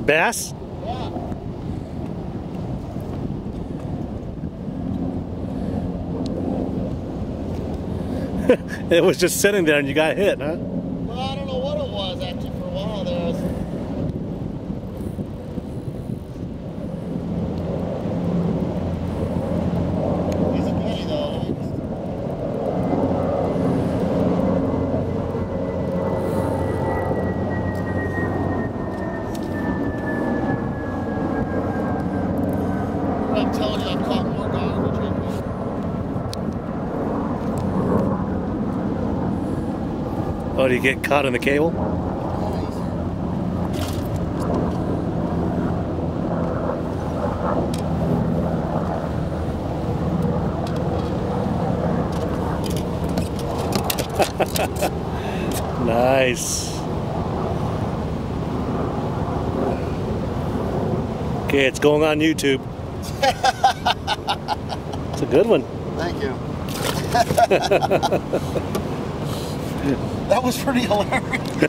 Bass? Yeah. It was just sitting there and you got hit, huh? Well, I don't know what it was actually for a while there. He's a goodie though. I'm telling you, I've caught more garbage in here. Oh, did you get caught in the cable? Nice. Okay, it's going on YouTube. It's a good one. Thank you. That was pretty hilarious.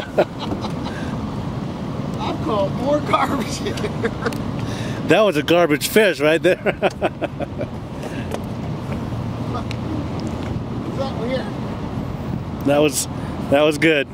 I've caught more garbage here. That was a garbage fish right there. Is that weird? That was good.